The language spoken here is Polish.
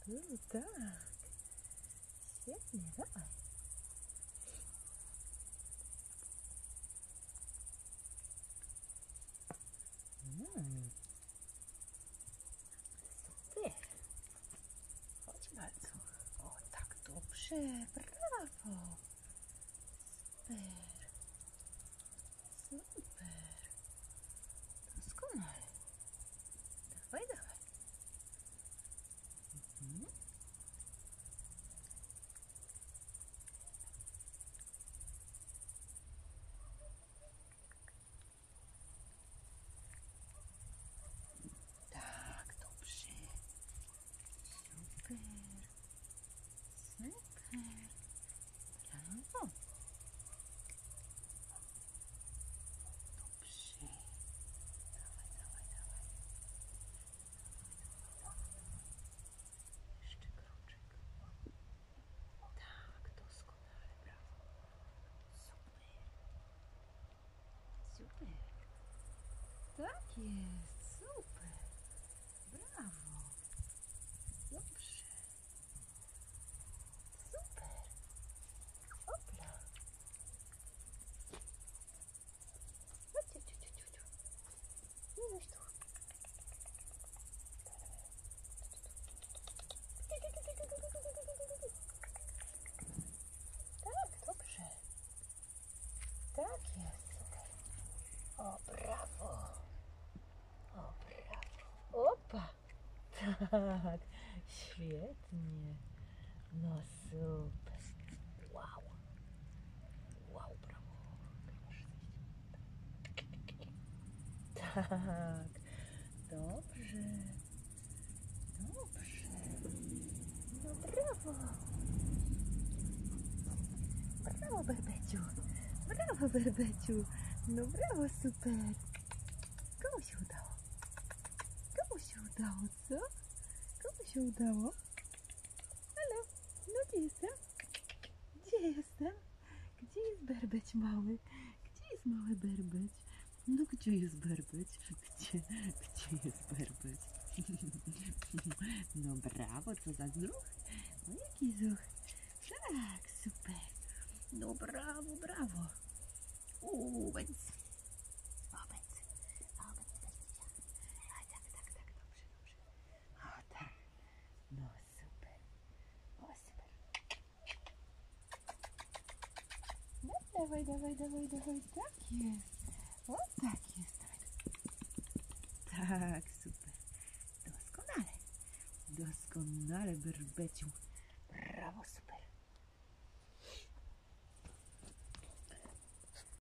Tak. Świetnie, dawaj. Super. Chodź bardzo. O, tak dobrze. Brawo. Super. Super. Doskonale. Dawaj, dawaj. Tak, dobrze. Super. Super. Brawo. Dobrze. Dawaj, dawaj, dawaj. Jeszcze kroczek. Tak, doskonale, brawo. Super. Super. Tak jest, super. Brawo. Dobrze. Super. Hopla. Chodź, ciu, ciu, ciu, ciu. Nie weź tu. Tak, dobrze. Tak jest, super. O, brawo. O, brawo. Opa. Tak, świetnie. No super. Wow. Wow, brawo. Tak. Dobrze. Dobrze. No brawo. Brawo, Berbeciu. Brawo, Berbeciu. No brawo, super. Komu się udało? Komu się udało, co? Komu się udało? Halo? No gdzie jestem? Gdzie jestem? Gdzie jest Berbeć mały? Gdzie jest mały Berbeć? No gdzie jest Berbeć? Gdzie jest Berbeć? No brawo, co za zuch? No jaki zuch? Tak, super. No brawo, brawo. Bęc. O, bęc. O, bęc. A tak, tak, tak, dobrze, dobrze. O, tak. No super. O, super. No dawaj, dawaj, dawaj, dawaj. Tak jest. O, tak jest. Tak, super. Doskonale. Doskonale, Berbeciu. Brawo, super.